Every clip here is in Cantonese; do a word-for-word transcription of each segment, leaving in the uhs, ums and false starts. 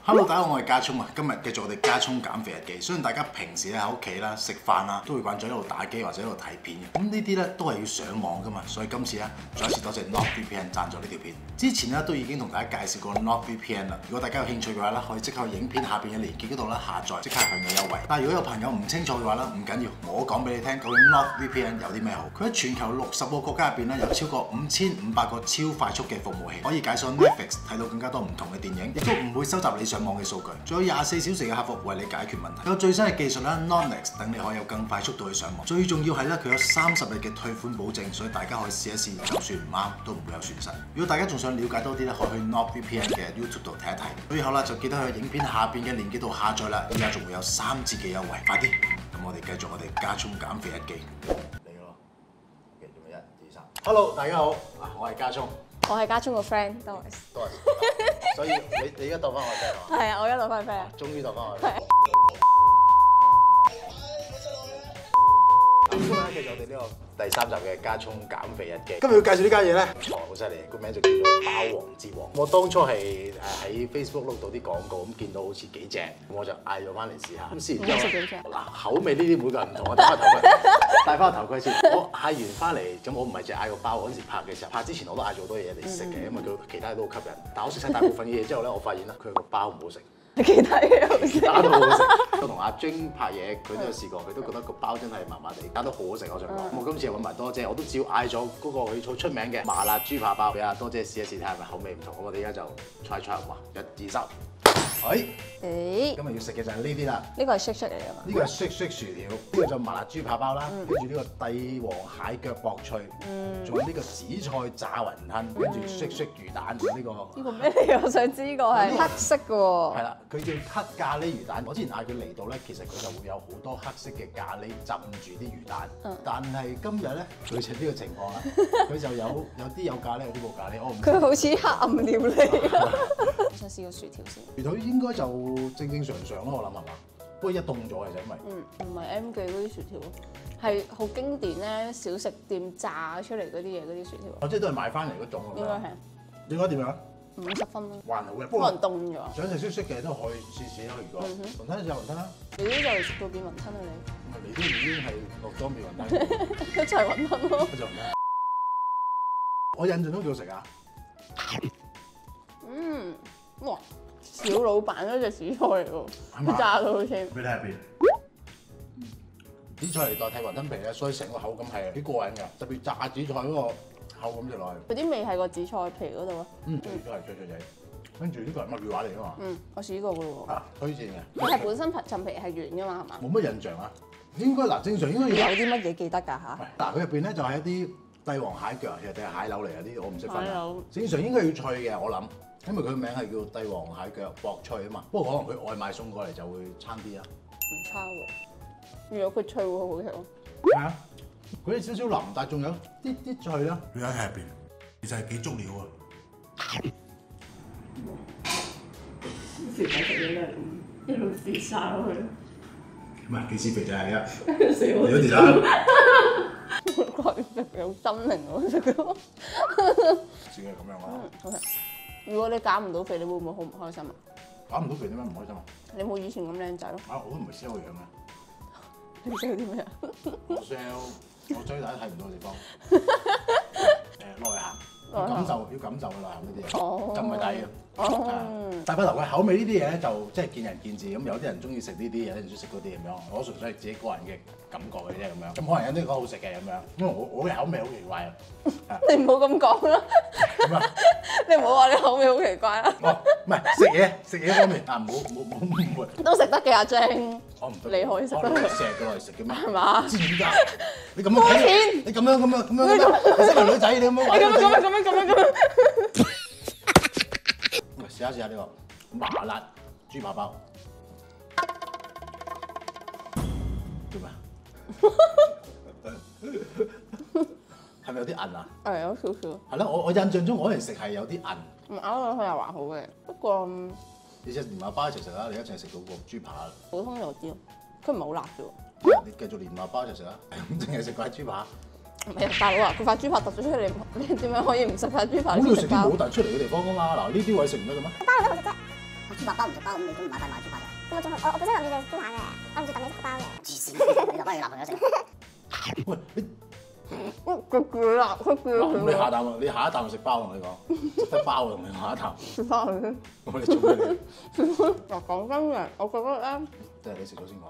Hello， 大家好，我係家聰啊。今日繼續我哋家聰減肥日記。相信大家平時咧喺屋企啦、食飯啦，都會慣咗一路打機或者一路睇片嘅。咁呢啲咧都係要上網噶嘛，所以今次咧再一次多謝 NordVPN 贊助呢條片。之前咧都已經同大家介紹過 NordVPN 啦。如果大家有興趣嘅話咧，可以即刻去影片下邊嘅連結嗰度咧下載，即刻享有優惠。但係如果有朋友唔清楚嘅話咧，唔緊要，我講俾你聽，究竟 NordVPN 有啲咩好？佢喺全球六十個國家入邊咧，有超過五千五百個超快速嘅服務器，可以解鎖 Netflix 睇到更加多唔同嘅電影，亦都唔會收集你上網嘅數據。仲有廿四小時嘅客服為你解決問題，有最新嘅技術啦 ，Nonix 等你可以有更快速度去上網。最重要係咧，佢有三十日嘅退款保證，所以大家可以試一試，就算唔啱都唔會有損失。如果大家仲想了解多啲咧，可以去 NordVPN 嘅 YouTube 度睇一睇。最後啦，就記得去影片下邊嘅連結度下載啦，而家仲會有三折嘅優惠，快啲！咁我哋繼續我哋家聰減肥日記嚟咯，記住一、二、三。Hello， 大家好，嗱我係家聰。 我係家聰個 friend，多謝。 多謝。所以你你而家當翻我 friend 係啊，我而家當翻 friend。 終於當翻我 friend。 係。 今日咧繼續我哋呢個第三集嘅家聰減肥日記。今日要介紹呢間嘢咧，唔錯，好犀利，個名就叫做包王之王。我當初係誒喺 Facebook 碌到啲廣告，咁見到好似幾正，我就嗌咗翻嚟試下。咁試完之後，嗱口味呢啲每個人唔同，我戴翻頭盔，戴翻個頭盔先。我嗌完翻嚟，咁我唔係淨係嗌個包，嗰陣時拍嘅時候，拍之前我都嗌咗好多嘢嚟食嘅，因為佢其他嘢都好吸引。但係我食晒大部分嘅嘢之後咧，我發現咧佢個包唔好食。 其他嘢好食， 打都好好食。我同阿晶拍嘢，佢都有試過，佢都覺得個包真係麻麻地，打都好好食。我想講，咁我今次又揾埋多姐，我都照嗌咗嗰個佢好出名嘅麻辣豬扒包俾阿多姐試一試，睇下係咪口味唔同。咁我哋而家就 try try 哇，一、二、三，哎， 誒， 今日要食嘅就係呢啲啦。 呢個係 shake shake 嚟㗎嘛？ 呢個係 shake shake 薯條，呢個就麻辣豬扒包啦，跟住呢個帝王蟹腳薄脆，仲有呢個紫菜炸雲吞，跟住 shake shake 魚蛋，仲有呢個。 呢個咩嚟？我想知呢個係黑色嘅喎。 係啦，佢叫黑咖喱魚蛋。我之前嗌佢嚟到咧，其實佢就會有好多黑色嘅咖喱浸住啲魚蛋。嗯、但係今日咧，佢就呢個情況啦，佢就有有啲有咖喱，有啲冇咖喱。我唔。佢好似黑暗料理。我想試個薯條先。 薯條應該就正正常常咯，我諗係嘛？不過一凍咗其實因為。嗯， 唔係 M 記嗰啲薯條咯，係好經典咧，小食店炸出嚟嗰啲嘢嗰啲薯條。 我即係都係買翻嚟嗰種。 應該係。 應該點樣？ 五十分咯， 還好嘅， 可能凍咗。 想食燒色嘅都可以試試啦，如果雲吞就雲吞啦。 你呢就食到變雲吞啦你？唔係你都已經係落咗變雲吞， 一齊雲吞咯。 一齊雲吞。我印象中幾好食啊！ 嗯，哇！小老闆嗰隻紫菜嚟喎，炸到好似。俾你睇下邊。 紫菜嚟代替雲吞皮咧，所以成個口感係幾過癮㗎，特別炸紫菜嗰個。口咁就落去， 嗰啲味係個紫菜皮嗰度啊。 嗯，都係脆脆地。跟住呢個係乜魚話嚟㗎嘛？ 嗯，我試過㗎喎。 啊，推薦嘅。 佢係本身層皮係軟㗎嘛，係嘛？ 冇乜印象啊。應該嗱，正常應該有啲乜嘢記得㗎嚇？ 嗱，佢入邊咧就係一啲帝王蟹腳，其實定係蟹柳嚟啊？啲我唔識分。 蟹柳。正常應該要脆嘅，我諗，因為佢個名係叫帝王蟹腳薄脆啊嘛。不過可能佢外賣送過嚟就會差啲啊。 唔差喎，如果佢脆會好好食咯。 係啊，佢有少少腍，但係仲有啲啲脆啦。佢喺入邊。其實係幾足料啊！ 肥仔食嘢咧，一路跌晒落去。 唔係幾時肥仔係啊？ 死我！ 你嗰條啦。 佢食有心靈喎食到。 自己係咁樣啊！ 嗯，好食。如果你減唔到肥，你會唔會好唔開心啊？ 減唔到肥點解唔開心啊？ 你冇以前咁靚仔咯。 啊，我都唔係 sell 個樣嘅。 你 sell 啲咩啊？ 我 sell， 我追大家睇唔到嘅地方。誒，內涵。要感受，要感受嘅內涵呢啲嘢，就唔係大嘅。大塊頭嘅口味呢啲嘢咧，就即係見仁見智。咁有啲人中意食呢啲嘢，有啲人中意食嗰啲咁樣。我純粹係自己個人嘅感覺嘅啫咁樣。咁可能有啲覺得好食嘅咁樣，因為我我嘅口味好奇怪啊。 你唔好咁講啦。你唔好話你口味好奇怪啦。 哦，唔係食嘢，食嘢方面啊，唔好唔好唔好誤會。 都食得嘅阿晶。 我唔得。 你可以食得。 成日過嚟食嘅咩？ 係嘛？ 知唔知㗎？你咁樣睇，你咁樣咁樣咁樣咁樣，你識埋女仔，你咁樣話。 咁樣咁樣咁樣咁樣咁樣。 試下試下呢個麻辣豬扒包，做咩？係咪有啲韌啊？ 係有少少。 係咯，我我印象中我嗰陣食係有啲韌。 唔咬落去又還好嘅，不過你隻連麻包一齊食啦，你一齊食到個豬扒。 普通就知，佢唔係好辣啫喎。 你繼續連麻包一齊食啦，咁淨係食塊豬扒。 唔係啊，大佬啊，佢塊豬扒突咗出嚟，你點樣可以唔食塊豬扒？ 咁要食啲冇突出嚟嘅地方㗎嘛？嗱，呢啲位食唔得嘅咩？ 包你食得， 豬扒包唔食包，咁你中意買大買豬扒嘅？咁我仲我我本身諗住隻豬扒嘅，我諗住等你食個包嘅。黐線，你留翻你男朋友食。 喂，你佢攰啦，佢攰嗱咁你啦。 下啖啊，你下一啖食包同你講，食得包同你下一啖。 食翻佢。 我哋做咩你？ 嗱講真嘅，我覺得咧， 即係你食咗先講。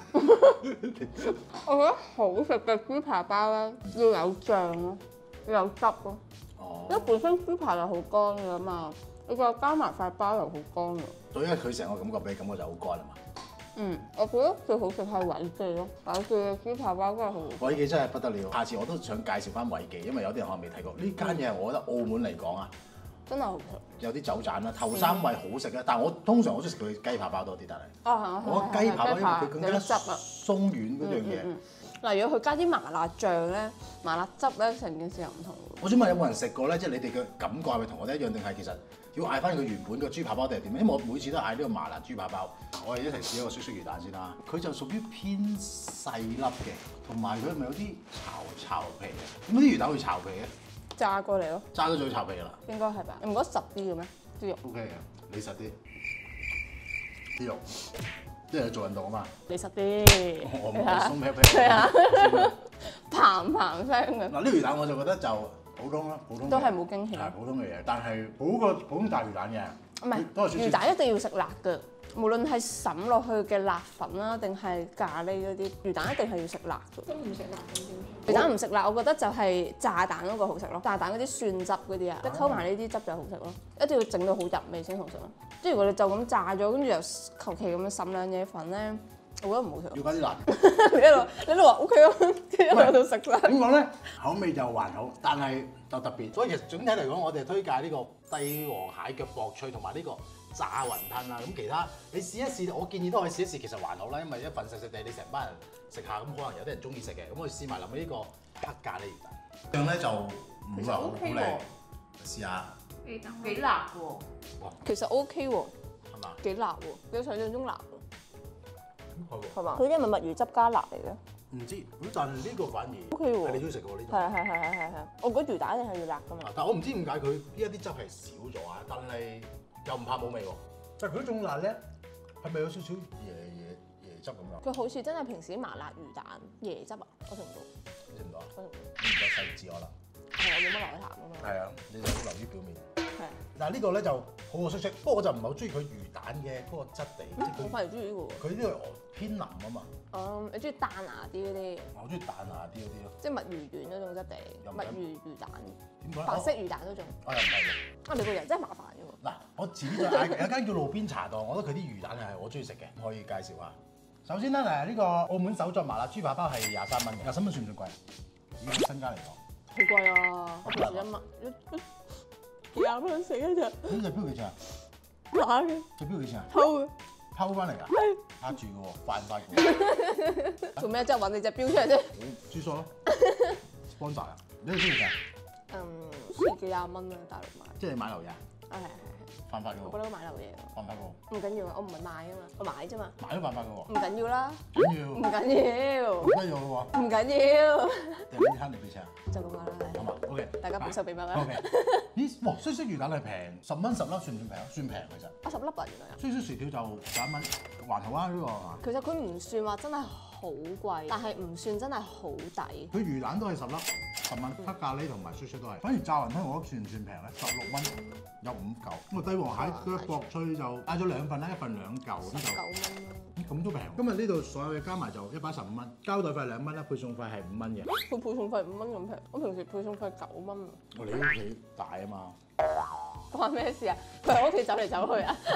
我覺得好食嘅豬扒包咧要有醬咯，要有汁咯。 哦。 因為本身豬扒就好乾㗎嘛，你再加埋塊包又好乾喎。 所以佢成個感覺俾你感覺就好乾係嘛？ 嗯，我覺得最好食係偉記咯，偉記嘅豬扒包真係好。 偉記真係不得了，下次我都想介紹翻偉記，因為有啲人可能未睇過呢間嘢。我覺得澳門嚟講啊， 真係好食。 有啲走盞啦，頭三位好食嘅，但係我通常我中意食佢雞扒包多啲，但係啊係我雞扒包因為佢更加有啲汁啊。 鬆軟嗰樣嘢。 嗱，如果佢加啲麻辣醬咧，麻辣汁咧，成件事又唔同。 我想問有冇人食過咧？即係你哋嘅感覺係咪同我哋一樣，定係其實要嗌翻佢原本個豬扒包定係點？因為我每次都嗌呢個麻辣豬扒包。我哋一齊試一個susuk魚蛋先啦。佢就屬於偏細粒嘅，同埋佢係咪有啲巢巢皮嘅？點解啲魚蛋會巢皮嘅？ 炸過嚟咯， 炸咗就會巢皮㗎啦。 應該係吧？你唔覺得實啲嘅咩？啲肉 O K 嘅，你實啲啲肉，即係做運動啊嘛。 你實啲， 我唔係鬆皮皮。 係啊，嘭嘭聲嘅。 嗱，呢個魚蛋我就覺得就普通啦，普通都係冇驚喜。 係普通嘅嘢，但係好過普通大魚蛋嘅。 唔係，魚蛋一定要食辣嘅，無論係揼落去嘅辣粉啦，定係咖喱嗰啲，魚蛋一定係要食辣嘅。都唔食辣咁點？魚蛋唔食辣，我覺得就係炸蛋嗰個好食咯。炸蛋嗰啲蒜汁嗰啲啊，即係溝埋呢啲汁就好食咯。一定要整到好入味先好食咯。即係如果你就咁炸咗，跟住又求其咁樣揼兩嘢粉咧，我覺得唔好食。 要加啲辣。 你一路你一路話 O K 咯，一路喺度食啦。 點講咧？口味就還好，但係就特別。所以其實總體嚟講，我哋推介呢個帝王蟹腳薄脆同埋呢個炸雲吞啦。咁其他你試一試，我建議都可以試一試。其實還好啦，因為一份食食地，你成班人食下，咁可能有啲人中意食嘅。咁我哋試埋臨尾呢個黑咖喱魚蛋。醬咧就唔係好好靚，試下。 幾辣喎！ 哇， 其實 O K 喎， 係嘛？ 幾辣喎，比想象中辣喎。 係嘛？佢啲係咪墨魚汁加辣嚟嘅？ 唔知，咁但係呢個反而 O K 喎， 係你中意食嘅喎呢種。 係係係係係係。我覺得魚蛋一定係要辣㗎嘛。 但係我唔知點解佢呢一啲汁係少咗啊，但係又唔怕冇味喎。但係佢嗰種辣咧，係咪有少少椰椰椰汁咁樣？ 佢好似真係平時啲麻辣魚蛋椰汁啊，我食唔到。 你食唔到啊？ 我食唔到。 你唔夠細緻可能。 係我冇乜內涵啊嘛。 係啊，你就好留於表面。 係。 但係呢個咧就好好色色，不過我就唔係好中意佢魚蛋嘅嗰個質地。 我反而中意呢個喎。 佢呢個偏腍啊嘛。 哦，你中意彈牙啲嗰啲？ 我中意彈牙啲嗰啲咯。 即係墨魚丸嗰種質地，墨魚魚蛋， 點講？ 白色魚蛋嗰種。 我又唔係喎。 啊，你個人真係麻煩嘅喎。 嗱，我遲啲再嗌有間叫路邊茶檔，我覺得佢啲魚蛋係我中意食嘅，可以介紹下。首先咧，誒呢個澳門手作麻辣豬扒包係廿三蚊嘅，廿三蚊算唔算貴啊？以身家嚟講， 好貴啊！我平時一蚊一幾廿蚊食一隻。 呢隻標幾錢啊？ 打嘅。 隻標幾錢啊？ 偷嘅。 偷翻嚟㗎？係。呃住嘅喎，犯法嘅。 做咩即係揾你隻標出嚟啫？ 豬數咯。sponsor 啊？你哋中意食啊？ 嗯，好似幾廿蚊啊，大陸買。 即係你買流嘢？ 啊係係係。 犯法嘅喎。 我覺得買流嘢。 犯法嘅喎。 唔緊要啊，我唔係買啊嘛，我買啫嘛。 買都犯法嘅喎。 唔緊要啦。 緊要。 唔緊要。 唔緊要嘅喎。 唔緊要。 定係呢餐你幾錢啊？ 就咁話啦， 好嘛，OK。 大家保守秘密啦。 OK。咦？哇！susuk魚蛋係平，十蚊十粒算唔算平啊？算平其實。 啊十粒啊原來有。 susuk薯條就十一蚊，還好啊呢個係嘛？ 其實佢唔算話真係好貴，但係唔算真係好抵。 佢魚蛋都係十粒，十蚊，黑咖喱同埋susuk都係。反而炸雲吞我覺得算唔算平咧？十六蚊有五嚿。咁啊帝王蟹腳薄脆就嗌咗兩份啦，一份兩嚿咁就。 九蚊咯。 咁都平。今日呢度所有嘢加埋就一百一十五蚊，膠袋費兩蚊啦，配送費係五蚊嘅。 佢配送費五蚊咁平，我平時配送費九蚊。 我哋屋企大啊嘛。 關咩事啊？佢喺屋企走嚟走去啊！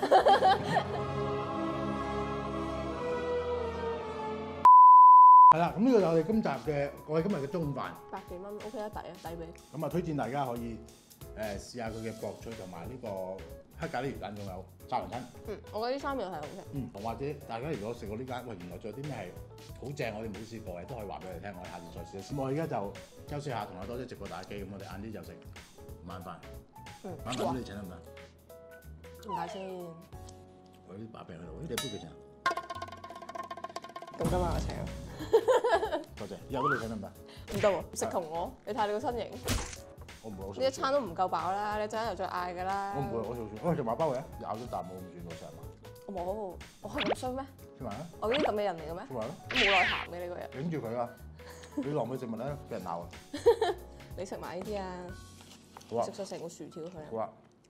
係啦，咁呢個就係我哋今集嘅我哋今日嘅中午飯。 百幾蚊 OK 啊，抵啊，抵俾。 咁啊，推薦大家可以誒試下佢嘅薄脆同埋呢個黑咖喱魚蛋，仲有炸雲吞。 嗯，我覺得呢三樣係好食。 嗯，或者大家如果食過呢間，喂原來仲有啲咩係好正，我哋冇試過嘅，都可以話俾我哋聽，我哋下次再試一試。咁我而家就休息下，同阿多姐直播打機，咁我哋晏啲就食晚飯。 嗯， 晚飯你請得唔得？ 點解先？ 我啲把柄喺度，呢隻杯幾錢啊？ 咁今晚我請。 多謝，以後都你請得唔得？ 唔得喎，食同我，你睇你個身形。 我唔會，我呢一餐都唔夠飽啦，你陣間又再嗌㗎啦。 我唔會，我做算，我做馬包嘅，咬咗啖冇咁轉到成晚。 冇，我係咁衰咩？ 食埋啦， 我呢啲咁嘅人嚟嘅咩？ 食埋啦， 冇內涵嘅你個人。 頂住佢啊！你浪費食物咧，俾人鬧啊！ 你食埋呢啲啊？ 好啊食晒成個薯條佢。 好啊！